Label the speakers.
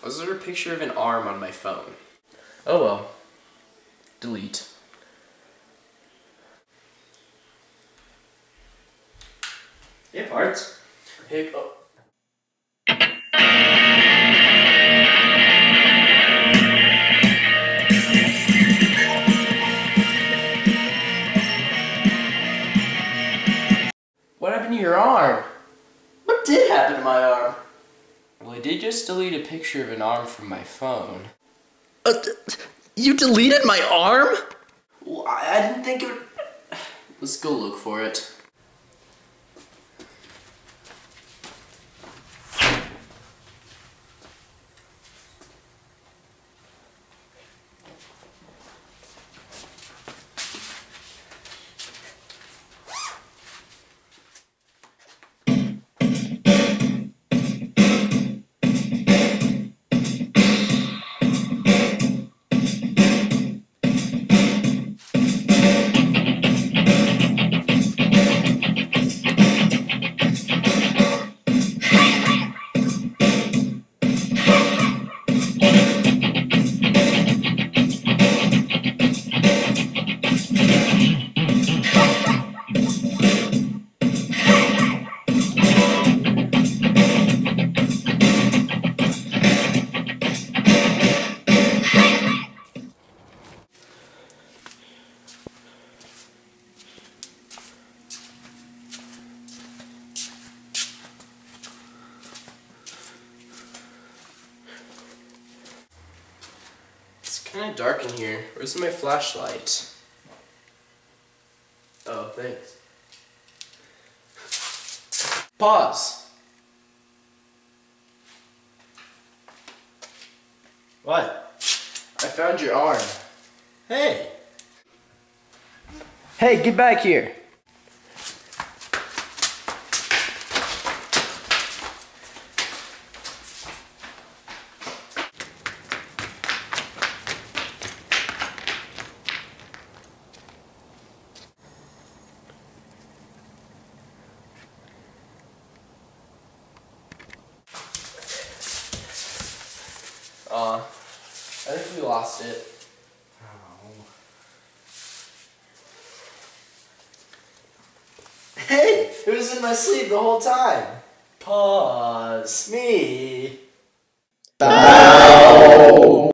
Speaker 1: Was there a picture of an arm on my phone?
Speaker 2: Oh well. Delete.
Speaker 1: Hey, Parts.
Speaker 2: Hey, oh. What happened to your arm?
Speaker 1: What did happen to my arm?
Speaker 2: Well, I did just delete a picture of an arm from my phone.
Speaker 3: You deleted my arm?
Speaker 1: Well, I didn't think it would...
Speaker 2: Let's go look for it. It's kind of dark in here. Where's my flashlight? Oh, thanks. Pause.
Speaker 1: What?
Speaker 2: I found your arm.
Speaker 1: Hey.
Speaker 3: Hey, get back here.
Speaker 2: I think we lost it.
Speaker 1: Hey, it was in my sleeve the whole time.
Speaker 2: Pause.
Speaker 1: Me.
Speaker 3: Bye.